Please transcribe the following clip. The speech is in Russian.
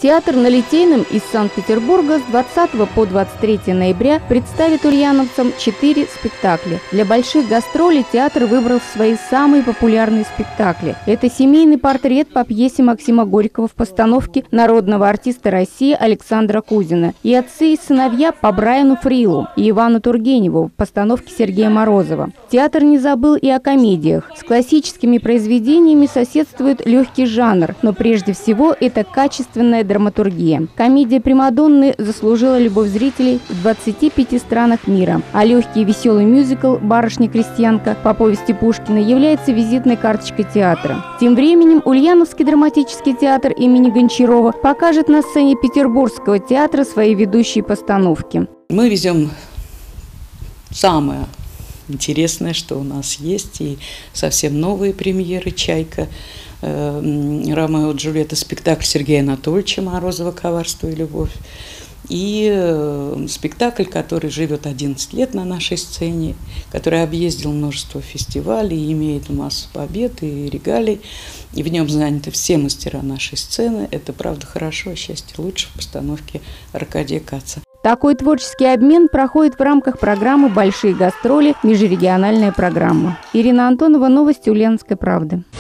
Театр на Литейном из Санкт-Петербурга с 20 по 23 ноября представит ульяновцам 4 спектакля. Для больших гастролей театр выбрал свои самые популярные спектакли. Это семейный портрет по пьесе Максима Горького в постановке народного артиста России Александра Кузина и «Отцы и сыновья» по Брайану Фрилу и Ивану Тургеневу в постановке Сергея Морозова. Театр не забыл и о комедиях. С классическими произведениями соседствует легкий жанр, но прежде всего это качественная драматургия. Комедия «Примадонны» заслужила любовь зрителей в 25 странах мира, а легкий и веселый мюзикл «Барышня-крестьянка» по повести Пушкина является визитной карточкой театра. Тем временем Ульяновский драматический театр имени Гончарова покажет на сцене Петербургского театра свои ведущие постановки. Мы везем самое интересное, что у нас есть, и совсем новые премьеры «Чайка», «Ромео и Джульетта», спектакль Сергея Анатольевича Морозова «Коварство и любовь», и спектакль, который живет 11 лет на нашей сцене, который объездил множество фестивалей, имеет массу побед и регалий, и в нем заняты все мастера нашей сцены. Это правда хорошо, а счастье лучше в постановке Аркадия Каца. Такой творческий обмен проходит в рамках программы «Большие гастроли. Межрегиональная программа». Ирина Антонова, новости Ульяновской правды.